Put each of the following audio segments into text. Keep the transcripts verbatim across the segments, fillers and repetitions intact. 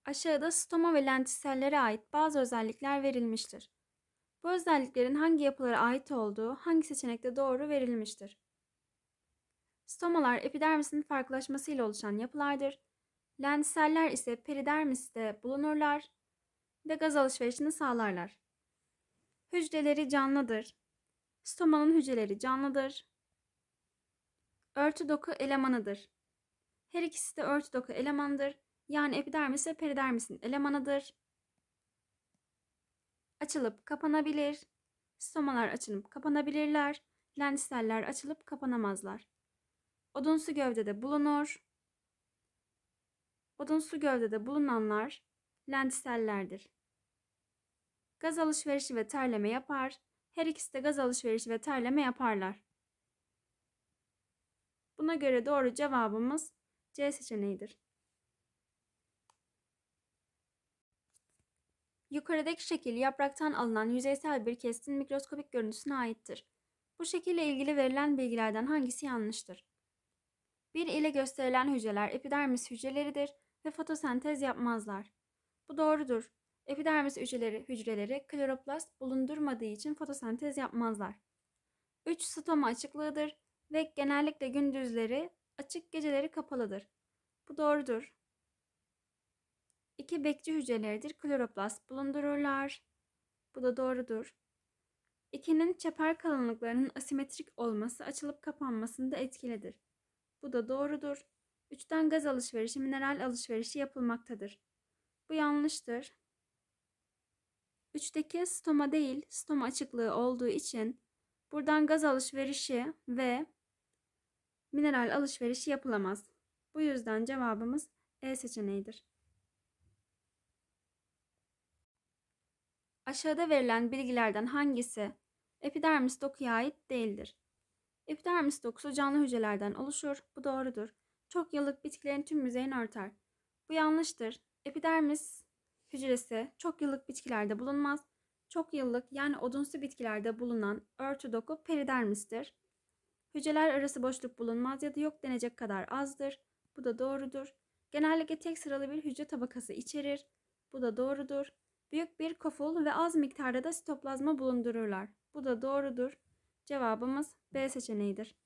Aşağıda stoma ve lentisellere ait bazı özellikler verilmiştir. Bu özelliklerin hangi yapılara ait olduğu hangi seçenekte doğru verilmiştir? Stomalar epidermisin farklılaşmasıyla oluşan yapılardır. Lentiseller ise peridermiste bulunurlar ve gaz alışverişini sağlarlar. Hücreleri canlıdır. Stomanın hücreleri canlıdır. Örtü doku elemanıdır. Her ikisi de örtü doku elemanıdır. Yani epidermis ve peridermisin elemanıdır. Açılıp kapanabilir. Stomalar açılıp kapanabilirler. Lentiseller açılıp kapanamazlar. Odunsu gövdede bulunur. Odunsu gövdede bulunanlar lentisellerdir. Gaz alışverişi ve terleme yapar. Her ikisi de gaz alışverişi ve terleme yaparlar. Buna göre doğru cevabımız C seçeneğidir. Yukarıdaki şekil yapraktan alınan yüzeysel bir kestin mikroskopik görüntüsüne aittir. Bu şekille ilgili verilen bilgilerden hangisi yanlıştır? bir ile gösterilen hücreler epidermis hücreleridir ve fotosentez yapmazlar. Bu doğrudur. Epidermis hücreleri, hücreleri kloroplast bulundurmadığı için fotosentez yapmazlar. üç stoma açıklığıdır ve genellikle gündüzleri açık, geceleri kapalıdır. Bu doğrudur. iki bekçi hücreleridir. Kloroplast bulundururlar. Bu da doğrudur. ikinin çeper kalınlıklarının asimetrik olması açılıp kapanmasında etkilidir. Bu da doğrudur. üçten gaz alışverişi, mineral alışverişi yapılmaktadır. Bu yanlıştır. üçteki stoma değil, stoma açıklığı olduğu için buradan gaz alışverişi ve mineral alışverişi yapılamaz. Bu yüzden cevabımız E seçeneğidir. Aşağıda verilen bilgilerden hangisi epidermis dokuya ait değildir? Epidermis dokusu canlı hücrelerden oluşur. Bu doğrudur. Çok yıllık bitkilerin tüm yüzeyini örter. Bu yanlıştır. Epidermis hücresi çok yıllık bitkilerde bulunmaz. Çok yıllık yani odunsu bitkilerde bulunan örtü doku peridermistir. Hücreler arası boşluk bulunmaz ya da yok denecek kadar azdır. Bu da doğrudur. Genellikle tek sıralı bir hücre tabakası içerir. Bu da doğrudur. Büyük bir koful ve az miktarda da sitoplazma bulundururlar. Bu da doğrudur. Cevabımız B seçeneğidir.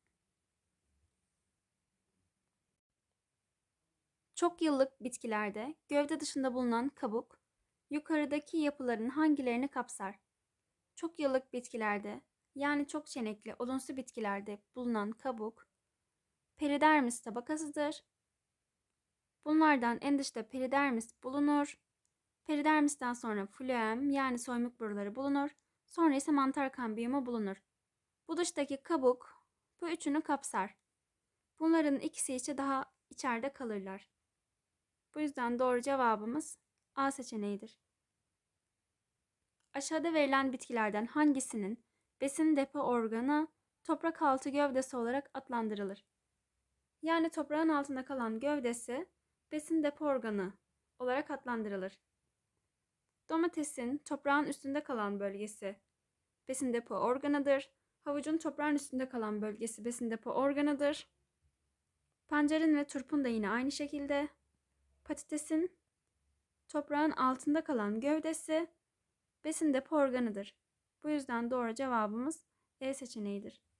Çok yıllık bitkilerde gövde dışında bulunan kabuk, yukarıdaki yapıların hangilerini kapsar? Çok yıllık bitkilerde, yani çok çenekli odunsu bitkilerde bulunan kabuk, peridermis tabakasıdır. Bunlardan en dışta peridermis bulunur. Peridermisten sonra floem yani soymuk boruları bulunur. Sonra ise mantar kambiyumu bulunur. Bu dıştaki kabuk bu üçünü kapsar. Bunların ikisi ise daha içeride kalırlar. Bu yüzden doğru cevabımız A seçeneğidir. Aşağıda verilen bitkilerden hangisinin besin depo organı toprak altı gövdesi olarak adlandırılır? Yani toprağın altında kalan gövdesi besin depo organı olarak adlandırılır. Domatesin toprağın üstünde kalan bölgesi besin depo organıdır. Havucun toprağın üstünde kalan bölgesi besin depo organıdır. Pancarın ve turpun da yine aynı şekilde. Patatesin toprağın altında kalan gövdesi besin depo organıdır. Bu yüzden doğru cevabımız E seçeneğidir.